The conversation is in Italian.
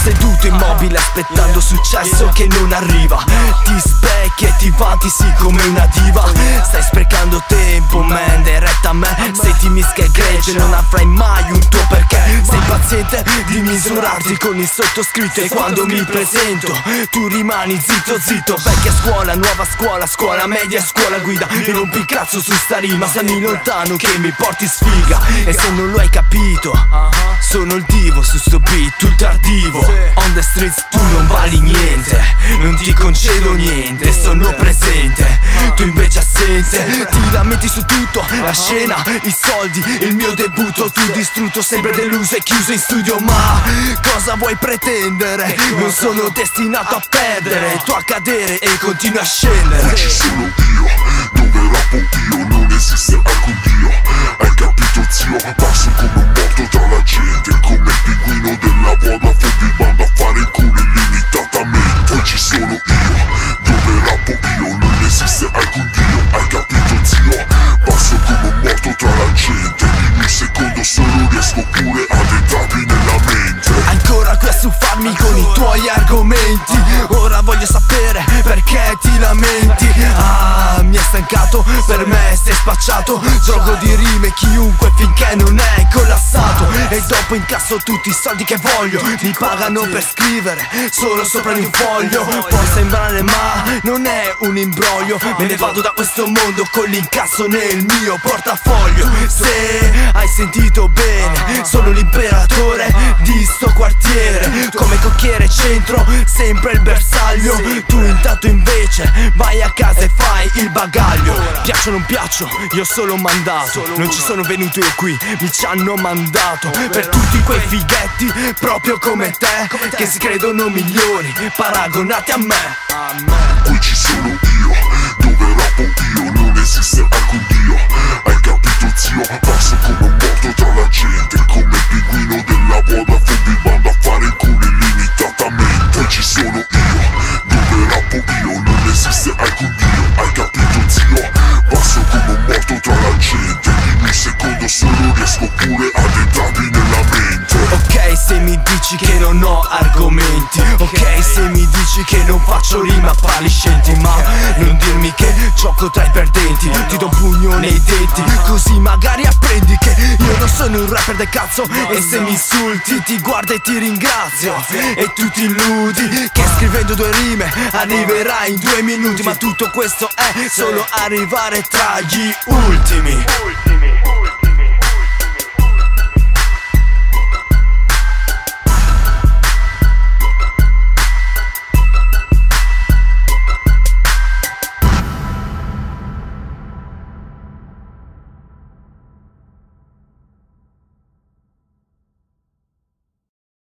seduto immobile aspettando successo che non arriva. Ti specchi e ti vanti sì come una diva. Stai sprecando tempo, man, dai retta a me. Se ti mischi e gregge non avrai mai un tuo perché. Sei paziente di misurarti con il sottoscritto, e quando mi presento tu rimani zitto zitto. Vecchia scuola, nuova scuola, scuola media, scuola guida. Mi rompi il cazzo su sta rima, stammi lontano che mi porti sfiga. E se non lo hai capito, sono il divo su sto beat, tu tardivo. On the streets tu non vali niente, non ti concedo niente, sono presente, tu invece assente. Ti lamenti su tutto, la scena, i soldi, il mio debutto. Tu distrutto, sempre deluso e chiuso in studio. Ma cosa vuoi pretendere? Non sono destinato a perdere, tu a cadere e continui a scendere. Qui ci sono io, dove rappo io, non esiste alcun dio. Hai capito zio? Passo come un morto tra la gente, come il pinguino della Vodafone, vi mando a fare in culo illimitatamente. Qui ci sono io, dove rappo io, non esiste alcun dio. Hai capito zio? Passo come un morto tra la gente, in un secondo solo riesco pure ad entrarmi nella mente. Ancora qui a suffarmi con i tuoi argomenti, ora voglio sapere perché ti lamenti. Ah, mi è stancato, per me sei spacciato. Gioco di rime chiunque finché non è collassato, e dopo incasso tutti i soldi che voglio. Mi pagano per scrivere solo sopra di un foglio. Può sembrare ma non è un imbroglio, me ne vado da questo mondo con l'incasso nel mio portafoglio. Se hai sentito bene, sono l'imperatore di sto quartiere, come cocchiere centro, sempre il bersaglio. Tu intanto invece vai a casa e fai il bagaglio. Piaccio o non piaccio, io ho solo mandato, non ci sono venuto io qui, mi ci hanno mandato. Per tutti quei fighetti, proprio come te, che si credono migliori, paragonati a me. Qui ci sono io, dove rappo io, non esiste alcun dio. Hai capito zio? Passo come un morto tra la gente, come il pinguino della Vodafone, vi mando a fare in culo illimitatamente. Qui ci sono io, dove rappo io, non esiste alcun dio. Hai capito zio? Passo come un morto tra la gente, in un secondo solo riesco pure ad entrarmi nella mente. Ok se mi dici che non ho argomenti, ok se mi dici che non faccio rima a pali scenti, ma non dirmi che gioco tra i perdenti. Ti do un pugno nei denti, così magari apprendi che io non sono un rapper del cazzo. E se mi insulti ti guardo e ti ringrazio, e tu ti illudi che scrivendo due rime arriverai in 2 minuti. Ma tutto questo è solo arrivare tra gli ultimi.